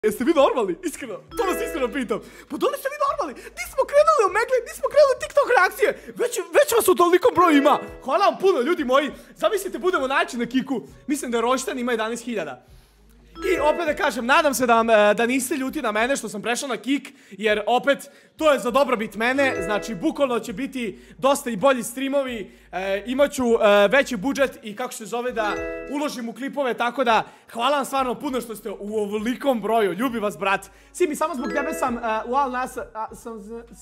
Jeste vi normalni? Iskreno, to vas iskreno pitam. Pa da li ste vi normalni? Nismo krenuli omegle, nismo krenuli TikTok reakcije. Već vas u tolikom broju ima. Hvala vam puno, ljudi moji. Zamislite, budemo naći na Kiku. Mislim da Roštan ima 11.000. I opet da kažem, nadam se da niste ljuti na mene što sam prešao na Kik, jer opet, to je za dobrobit mene, znači bukvalno će biti dosta i bolji streamovi, imaću veći budžet i kako se zove da uložim u klipove, tako da hvala vam stvarno puno što ste u ovolikom broju, ljubi vas brat. Simi, samo zbog tebe sam,